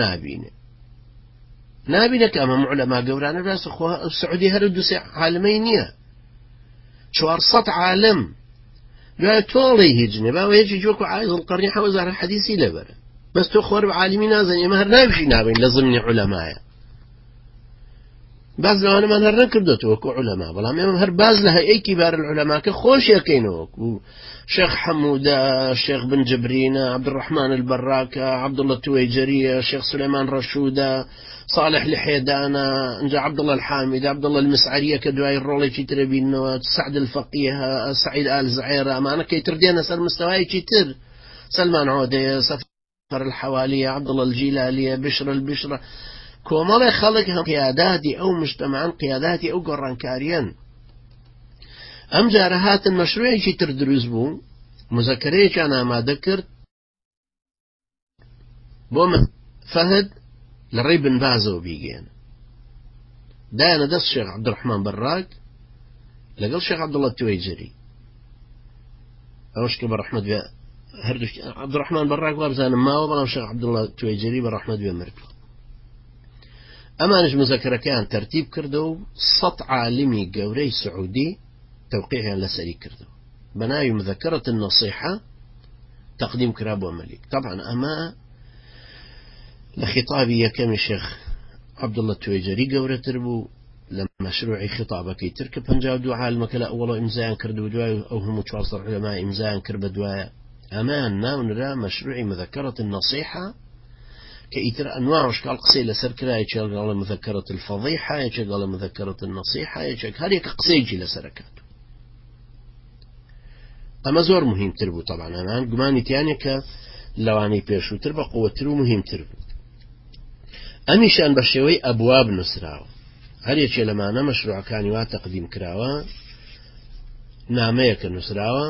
نابينه كأمام علماء قورانا بس أخوها السعودي هردوسي عالمينية 400 عالم قال تولي هجنة بقى ويجي جوكو عايز القرن حوزار الحديثي لبرا بس تخور بعالمين نازن مهر نابشي نابين لازمني علماء باز لو أنا ما نهر نكردت وكو علماء بلا مهر باز لها أي كبار العلماء كخوش يكينوك شيخ حمودة شيخ بن جبرين عبد الرحمن البراك عبد الله التويجري شيخ سليمان رشودة صالح الحيدانة عبد الله الحامد عبد الله المسعرية كدواي الرولي تربين سعد الفقيه سعيد آل زعيرة ما أنا كي تردينا سر مستواي تر سلمان عودة سفر الحوالية عبد الله الجيلالية بشر البشرة كومالي خلقهم قياداتي أو مجتمعان قياداتي أو قرانكاريان أم جارهات المشروع شي تردرز بو مذكرية كان ما ذكرت بوم فهد لري بن بازو بيجين دانا دس الشيخ عبد الرحمن براك لقل الشيخ عبد الله التويجري أوش كبر أحمد بي هردوش عبد الرحمن براك وابزان ما وبلا الشيخ عبد الله التويجري بر أحمد بي مرتو أما نج مذكرة كان ترتيب كردو 100 عالمي قوري سعودي توقيعها لسري كردو بناي مذكرة النصيحة تقديم كراب وملك طبعا أما لخطابي كم الشيخ عبد الله التويجري قورة تربو لما مشروعي خطابك يتركب هنجاو دعاء المكلا أولا إمزايا كردو دواء أو هم توارص العلماء إمزايا كرب دواء أما ونرى مشروعي مذكرة النصيحة كإثر أنواع وشكال قصي لسركلا يشغل على مذكرة الفضيحة يشغل على مذكرة النصيحة يشغل هذه قصيجي لسركات أما زور مهم تربو طبعا أنا قماني تيانيك لواني بيشو تربو قوة تربو مهم تربو أميشان بشوي أبواب نسراو هەر یەکێ لەمانە مەشروعەکانی وا تەقدیم کراوە، نامەیەکە نووسراوە،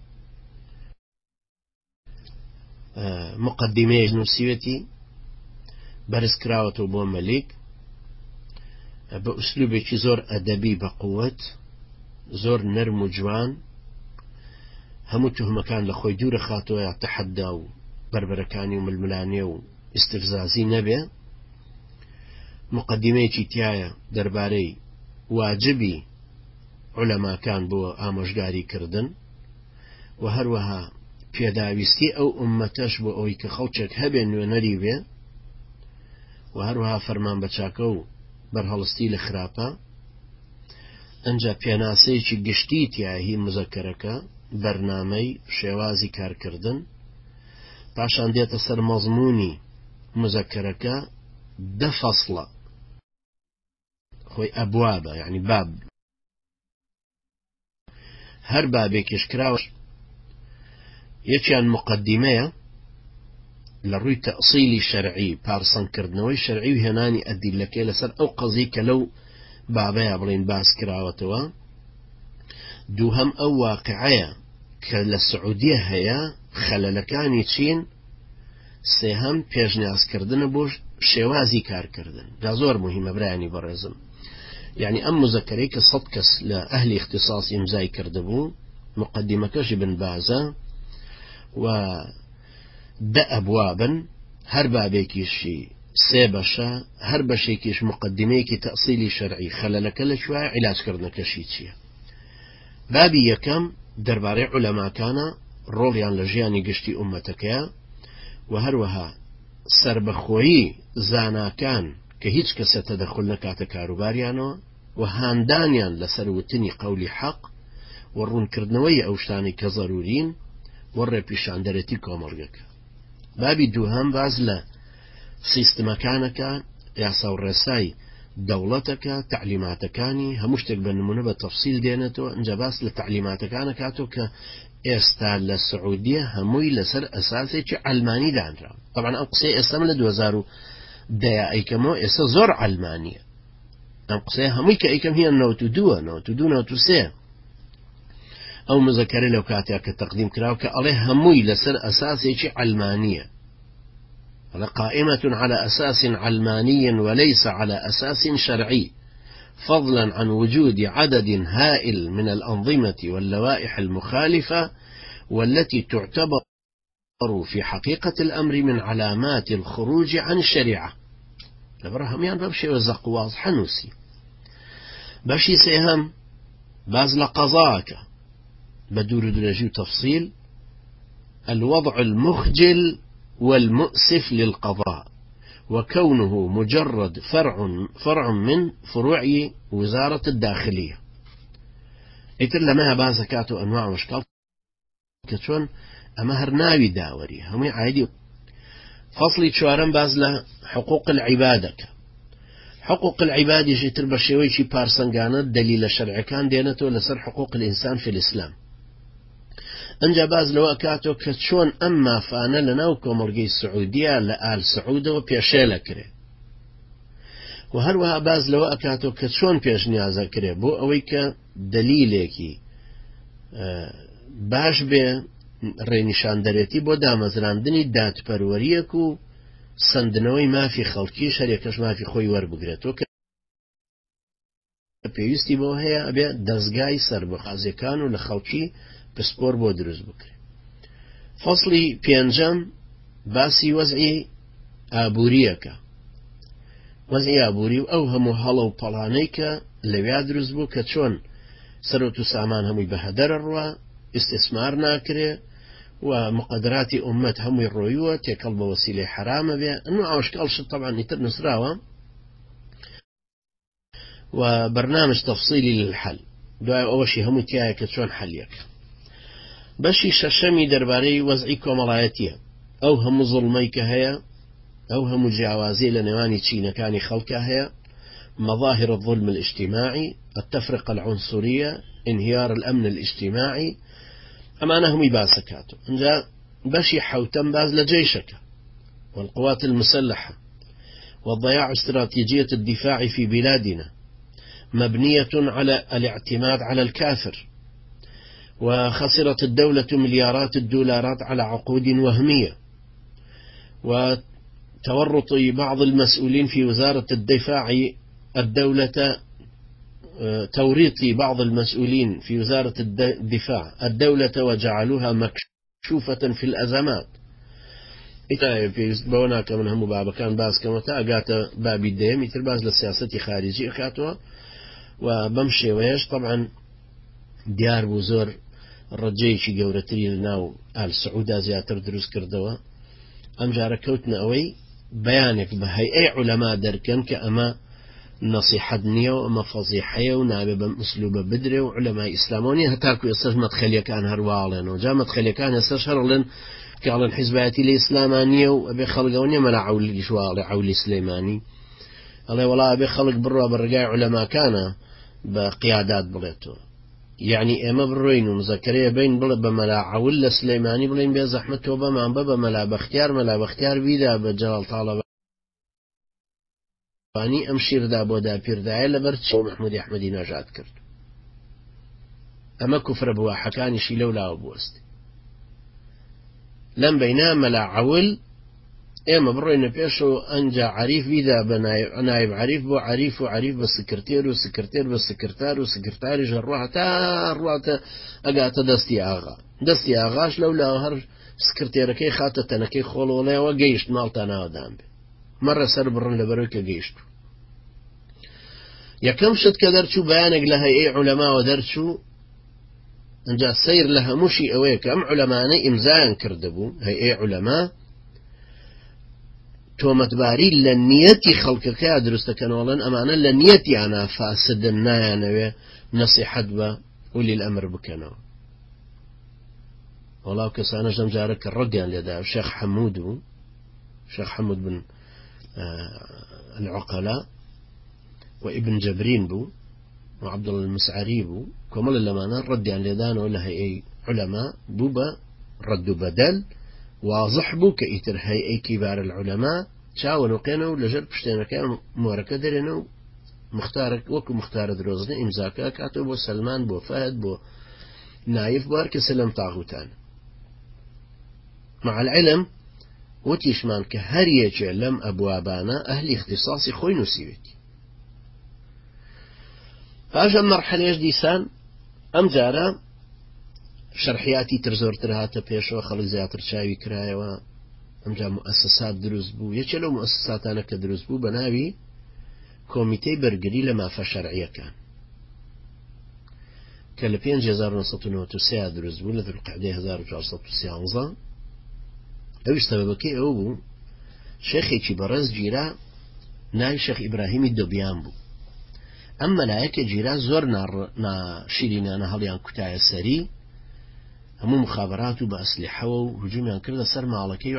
مقدمەیەک نووسیوێتی بەرز کراوەتەوە بۆ مەلیک بە ئوسلوبێکی زۆر ئەدەبی بە قووەت، زۆر نەرم و جوان، هەموو تهمەکان لە خۆی دوورە خاتەوە یا تەحەدا و بربەرەکانی و ململانێ و ئیستفزازی نەبێ. مقدمەیەکی تایە دەربارەی واجبی عولەماکان بۆ ئامۆژگاریکردن و هەروەها پێداویستی ئەو ئومەتەش بۆ ئەوەی کە خەڵکێک هەبێ نوێنەری بێ و هەروەها فەرمان بە چاکە و بەرهەڵستی لە خراپە. ئەنجا پێناسەیەکی گشتی تیاهی مزەکەرەکە، بەرنامەی شێوازی کارکردن، پاشان دێتە سەر مەزموونی مزەکەرەکە 10 فەسڵە، خۆی ئەبوابە یعنی باب، هەر بابێکیش کراوە یەکیان مقدمەیە لە ڕووی تەئصیلی شەرعی، پارسەندکردنەوەی شەرعی و هێنانی ئەدیلەکەی لەسەر ئەو قەزەی کە لەو بابەیە بڵین باس کراوەتەوە. دووهەم ئەو واقعەیە کە لە سعودیە هەیە، خەلەلەکانی چین. سێهەم پێشنیازکردنە بۆ شێوازی کارکردن. دا زۆر مهمە برایانی بەڕێزم، یعنی ئەم مزەکەرەی کە 100 کەس لە ئەهلی اختصاص ئیمزای کردبوو، مقدمەکەشی بن بازە و 10 ئەبوابن، هەر بابێکیشی 3 بەشە، هەر بەشێکیش مقدمەیەکی تەئصیلی شەرعی، خەلەلەکە لە کوێیە، عیلاجکردنەکەشی چییە. بابی یەکەم دەربارەی عولەماکانە، ڕۆڵیان لە ژیانی گشتی ئومەتەکەیە و هەروەها سربەخۆیی زاناکان کە هیچ کەسە تەدەخل نەکاتە کاروباریانەوە و هاندانیان لەسەر وتنی قەولی حەق و ڕوونکردنەوەی ئەو شتانی کە زەرورین و ڕێپیشاندەرەتی کۆمەڵگەکە. بابی دووهەم باز لە سیستمەکانەکە، یاسا و ڕێسای دەوڵەتەکە، تعلیماتەکانی هەموو شتێک بە نمونە بە تەفسیل دێنێتەوە. ئەنجا باس لە تعلیماتەکانە کاتەوە کە ئێستا لە سعودیە هەمووی لەسەر ئەساسێکی ئەلمانی دانرا. طبعا ئەم قسەی ئێستا من لە 2010 ئەیکەمەوە، ئێستا زۆر ئەلمانیە. ئەم قسەی هەمووی کە ئەیکەم هی 92 93 ئەو مزەکەرە لەو کاتێک کە تەقدیم کراوە کە ئەڵێ هەمووی لەسەر ئەساسێکی ئەلمانیە، قائمة على أساس علماني وليس على أساس شرعي، فضلا عن وجود عدد هائل من الأنظمة واللوائح المخالفة والتي تعتبر في حقيقة الأمر من علامات الخروج عن الشريعة. لبرهم يعني بمشي وزق واضح نوسي بشي سيهم باز لقضاك بدور درجي تفصيل الوضع المخجل والمؤسف للقضاء وكونه مجرد فرع من فروع وزارة الداخلية. إتر لما بازكاتو أنواع مشكل كتون أما هرناوي داوري همي عادي. فصلي شوارن باز له حقوق العبادة. حقوق العباد يجي تربى شوي شي بارسنجانا دليل الشرع كان دينته لسر حقوق الإنسان في الإسلام. انجا باز لو اكاتو كتشون اما فانا لناو كومرقي السعودية لآل سعودة وبيشيلا كري وهروها باز لو اكاتو كتشون بيش نيازا كري بو اويك دليليكي باش بي رينشان دريتي بو دامزراندني دات پروريكو سندنوي ما في خلقي شريكش ما في خوي وربقرتو پێویستی بۆ هەیە ئەبێ دەستگای سەربەخازیەکان و لە خەڵکی پسپۆر بۆ دروست بکرێ. فەصلی پێنجەم باسی وەزعی ئابووریەکە. وەزعی ئابووری و ئەو هەموو هەڵە و پەڵانەی کە لەویا دروست بوو کە چۆن سەرۆت و سامان هەمووی بەهەدەرە ڕوا، ئیستثمار ناکرێ و مقدراتی ئومەت هەمووی ڕۆیوە، تێکەڵ بە وەسیلەی حرامە بێ. ئەنو ئەوشکەڵشت طبعا ئیتر نووسراوە وبرنامج تفصيلي للحل دعاء أوشي هم تياك شون حليك بشي ششمي درباري وزعي كوملايتيها أو هم ظلميك هيا أو هم جعوازي لنواني تشينا كاني خلقها هيا مظاهر الظلم الاجتماعي، التفرقة العنصرية، انهيار الأمن الاجتماعي. أما أنهم يباسكاتوا انجا بشي حوتم باز لجيشك والقوات المسلحة وضياع استراتيجية الدفاع في بلادنا مبنية على الاعتماد على الكافر، وخسرت الدولة مليارات الدولارات على عقود وهمية، وتورط بعض المسؤولين في وزارة الدفاع توريط بعض المسؤولين في وزارة الدفاع الدولة وجعلوها مكشوفة في الأزمات. بونا من هم بابا كان باز كمتا أقات بابي الديم يترباز للسياسة خارجية كاتوا وبمشي ويش. طبعا ديار بوزور الرجيشي قورتري لناو آل سعودة زياتر دروس كردوا أم جارة كوتنا أوي بيانك بهي علماء دركن كأما نصيحة دنيا وأما فضيحية ونابي بمسلوبة بدري وعلماء إسلاموني هتاكو يستج مدخلية كان هروالين وجا مدخلية كان يستشهر لن كعلن حزباتي الإسلامانية وأبي خلقوني ملا عولي شوالي عولي سليماني الله والله أبي خلق بروا برقاء علماء كان بقيادات بليتو يعني إما بروين ومذكرية بين بملا عول سليماني بلين بيز أحمد توبة مع بابا ملا بختيار بيدا بجلال طالب فاني أمشير دا بودا بير دا لبرت شو محمود أحمدي نجات كرد أما كفر بوا حكاني شي لولا وبوست لم بينا ملا عول إما بروين بيشو أنجا عريف بيدا نائب عريف بو عريف وعريف بالسكرتير وسكرتير بالسكرتار وسكرتاري جروحة تا أقاتا دستي آغاش لولا هر سكرتيركي خاتتنكي خولولا وقيشت مالتانا ودام مرة سر برن لبروك قيشتو يكم شد كدرتشو بيانك لها اي علماء ودرتشو انجا السير لها مشي اويك ام علماء امزان كردبو هي اي علماء تومت باري لنيتي خلقك يا درست كانولا امانا لنيتي انا فاسد النايا نصيحة با ولي الامر بكنو والله كسانا جمجارك الرقان لدى شيخ حمود بن العقلاء وابن جبرين بو وعبد الله المسعري بو كمال لما رد عن لدان ولا هي علماء بوبا ردوا بدل واضح بو كإتر هي كبار العلماء شاولوا قينوا لجرب اشتينا كان موركة درينو مختارك وكو مختار دروزنا امزاكا كاتو بو سلمان بو فهد بو نايف بارك سلم طاغوتان مع العلم وتيشمان كهريج لم أبوابانا أهل اختصاصي خوي نسيوتي فاجا مرحلة ديسان أم جارا شرحياتي ترزور ترهاتا بيشو خلق زياتر شاوي كرايوا أم جا مؤسسات دروز بو يچلو مؤسساتانا كدروز بو بناوي كوميتي برقري لما فشرعية كان كالبين جزار نصطنو تسيا دروز بو لذو القعدي 1411 اوش سببكي او بو شيخي چي برز جيرا ناي شيخ إبراهيم الدوبيان بو أما لايك جيرا زور نا شيرين هليان كتايا سري همو مخابراتو بأسلحة وهجوميان كرده سر معلكي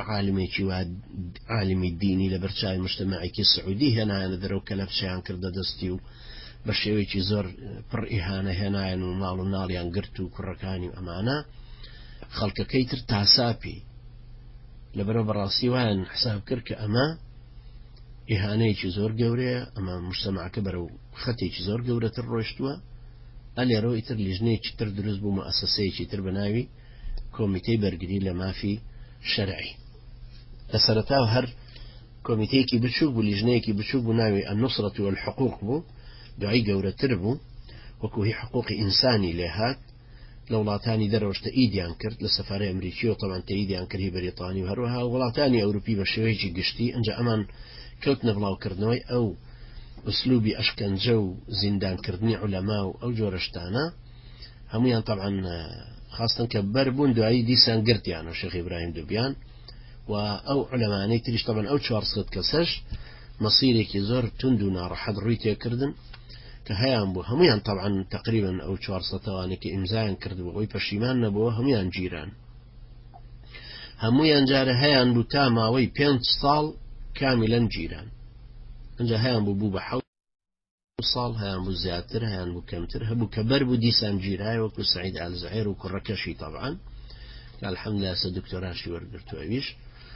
عالمي الديني لبرشاي مجتمعي كي السعودي هنا ذرو كلبشيان كرده دستيو بشيوي چي زور پر إهانة هنا ومالو ناليان قرتو كركاني وأمانا خلق كيتر تاسابي لبرو براسي وان حساب كرك أما إهانة زور قورية أما مجتمع كبرو خطي زور قورة الروشتوى ألي رو إتر لجنة تر دروز بو مؤسسة تر بناوي كوميتي برقري لما في شرعي لسرتاو هر كوميتي كي بتشوف بو لجنة كي بتشوف بو ناوي النصرة والحقوق بو دعي قورة تربو وكو هي حقوق إنساني لهات لولاتاني دروش تأيديان كرت للسفارة أمريكية وطبعا تأيديان كره بريطاني وهروها ولاتاني أوروبي بشويجي قشتي أنجا أمان كوتنا بلاو كردنوي أو أسلوبي أشكنجو زندان كردني علماء أو جورشتانا هميان طبعا خاصة كبر بون دعي ديسان قرت يعني الشيخ إبراهيم دوبيان أو علماء نيتريش طبعا أو شوارصت كسش مصيري كزور تندونا رحض رويتي كردن كهيان بو هميان طبعا تقريبا أو شوارصتواني كإمزايان كردبو ويبشيمان نبو هميان جيران هميان جار هيان بو تاما وي 5 صال كاملا جيران انجا هيان بو بحو صال هيان بو زياتر هيان بو كمتر هبو كبر بو ديسان جيراي وكو سعيد آل زعير وكو ركشي طبعا الحمد لله سدكتوراشي ورقرتو أبيش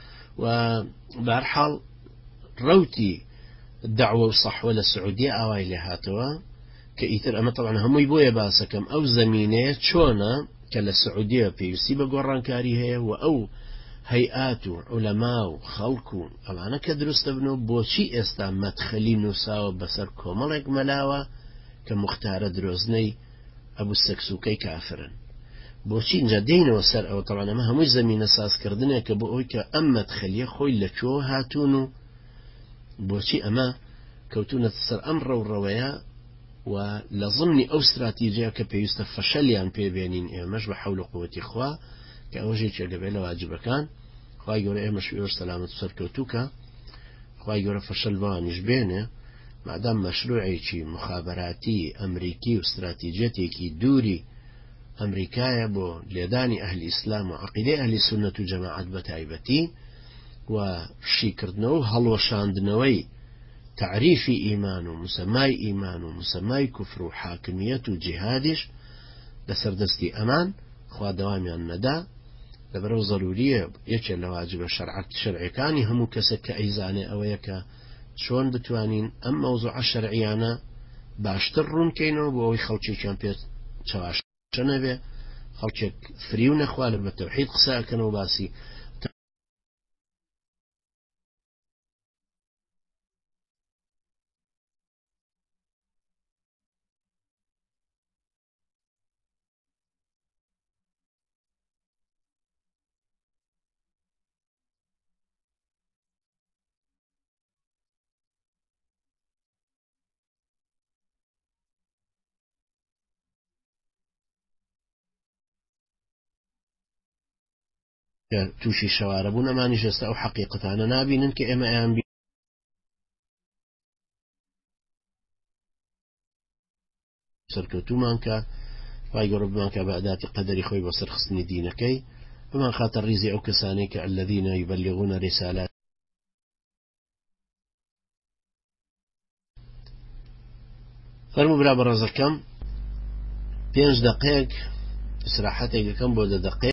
وبارحال روتي الدعوة والصحوة للسعودية أواي لهاتوا کە ئیتر ئەمە طبعا هەمووی بۆیە باسەکەم ئەو زەمینەیە چۆنە کە لە سعودیە پێویستی بە گۆڕانکاری هەیە و ئەو هەیئات و عولەما و خەڵک و ئەوانە کە دروستە بن و بۆچی ئێستا مەدخەلی نووساوە بەسەر کۆمەڵێک مەلاوە کە مختارە درۆزنەی ئەبوو سەکسوکەی کافرن بۆچی اینجا دێنەوە سەر ئەوە طبعا ئەمە هەمووی زەمینە سازکردنێک کە بۆ ئەوی کە ئەم مەدخەلیە خۆی لە کوێ هاتوون و بۆچی ئەمە کەوتونە سەر ئەم ڕەوڕەوەیە و لە ضمنی ئەو استراتیژیا کە پێویستە فەشەلیان پێبێنین ئێمەش بە حەول و قووەتی خوا کە ئەوەژێکی دەبێت لە واجبەکان خوای گەورە ئێمەش ئێوەش سەلامەت و سەرکەوتووکە خوای گەورە فەشەل بەوانیش بێنێ مادام مەشروعێکی مخابەراتی ئەمریکی و استراتیجەتێکی دووری ئەمریکایە بۆ لێدانی ئەهلی ئیسلام و عەقیدەی ئەهلی سوننەت و جەماعەت بە تایبەتی و شیکردنەوە و هەڵوەشاندنەوەی تعریفی ئیمان و مسەمای ئیمان و مسەمای کوفر و حاکمیەت و جیهادیش لەسەر دەستی ئەمان خوا دەوامیان نەدا لەبەرەوە ضروریە یەکێک لە واجبە شەرعیەکانی هەموو کەسێک کە ئەیزانێ ئەوەیە کە چۆن بتوانین ئەم مەوزوعە شەرعیانە باشتر ڕوونکەینەوە بۆ ئەوەی خەڵکێکیان پێ چاواشە نەبێ خەڵکێک فری و نەخوالە بە تەوحید قسە ئەکەنەوە باسی تووشی شەوارە بوون ئەمانیش ئێستا ئەو حەقیقەتانە نابینن کە ئێمە ئەیان سەرکەوتومان کە خوای گەورە بمان کە بە ئەداتی قەدەری خۆی بۆ سەرخستنی دینەکەی بمان خاتە ڕیزی ئەو کەسانەی کە الذین یبلغون رسالات فەرموو برا بەڕێزەکەم 5 دقەیەک استراحەتێک دەکەم بۆ 10 دقەیەک